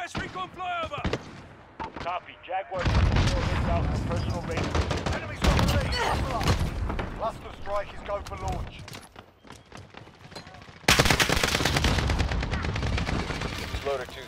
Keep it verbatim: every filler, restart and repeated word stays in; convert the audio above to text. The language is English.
Request recon flyover! Copy. Jaguar two four inbound for personal radar. Enemies on the lead. Cluster strike is go for launch. Loader two